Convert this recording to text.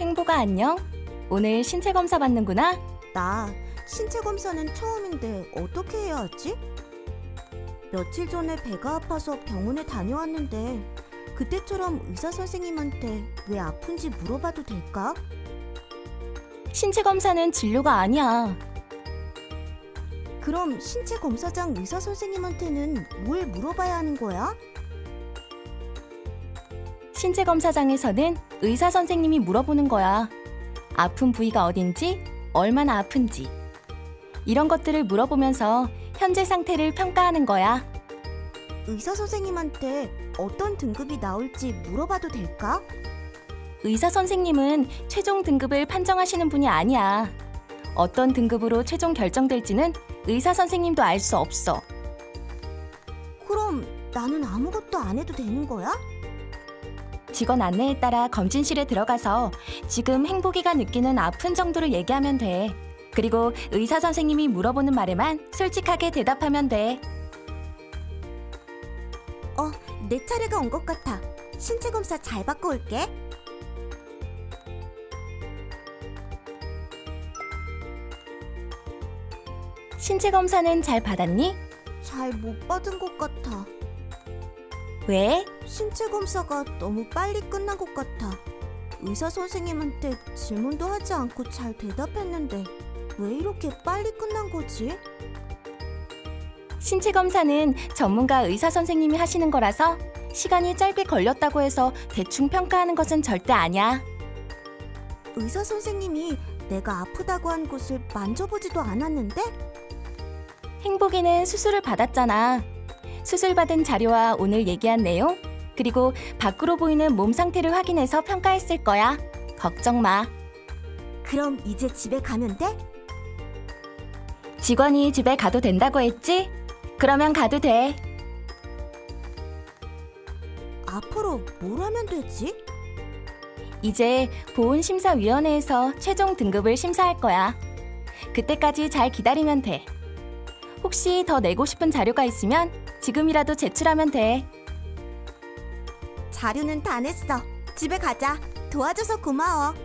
행복아 안녕? 오늘 신체 검사 받는구나? 나 신체 검사는 처음인데 어떻게 해야 하지? 며칠 전에 배가 아파서 병원에 다녀왔는데 그때처럼 의사 선생님한테 왜 아픈지 물어봐도 될까? 신체 검사는 진료가 아니야. 그럼 신체 검사장 의사 선생님한테는 뭘 물어봐야 하는 거야? 신체 검사장에서는 의사 선생님이 물어보는 거야. 아픈 부위가 어딘지, 얼마나 아픈지. 이런 것들을 물어보면서 현재 상태를 평가하는 거야. 의사 선생님한테 어떤 등급이 나올지 물어봐도 될까? 의사 선생님은 최종 등급을 판정하시는 분이 아니야. 어떤 등급으로 최종 결정될지는 의사 선생님도 알 수 없어. 그럼 나는 아무것도 안 해도 되는 거야? 직원 안내에 따라 검진실에 들어가서 지금 행복이가 느끼는 아픈 정도를 얘기하면 돼. 그리고 의사 선생님이 물어보는 말에만 솔직하게 대답하면 돼. 내 차례가 온 것 같아. 신체 검사 잘 받고 올게. 신체 검사는 잘 받았니? 잘 못 받은 것 같아. 왜? 신체 검사가 너무 빨리 끝난 것 같아. 의사 선생님한테 질문도 하지 않고 잘 대답했는데 왜 이렇게 빨리 끝난 거지? 신체 검사는 전문가 의사 선생님이 하시는 거라서 시간이 짧게 걸렸다고 해서 대충 평가하는 것은 절대 아니야. 의사 선생님이 내가 아프다고 한 곳을 만져보지도 않았는데? 행복이는 수술을 받았잖아. 수술받은 자료와 오늘 얘기한 내용, 그리고 밖으로 보이는 몸 상태를 확인해서 평가했을 거야. 걱정 마. 그럼 이제 집에 가면 돼? 직원이 집에 가도 된다고 했지? 그러면 가도 돼. 앞으로 뭘 하면 되지? 이제 보훈심사위원회에서 최종 등급을 심사할 거야. 그때까지 잘 기다리면 돼. 혹시 더 내고 싶은 자료가 있으면 지금이라도 제출하면 돼. 자료는 다 냈어. 집에 가자. 도와줘서 고마워.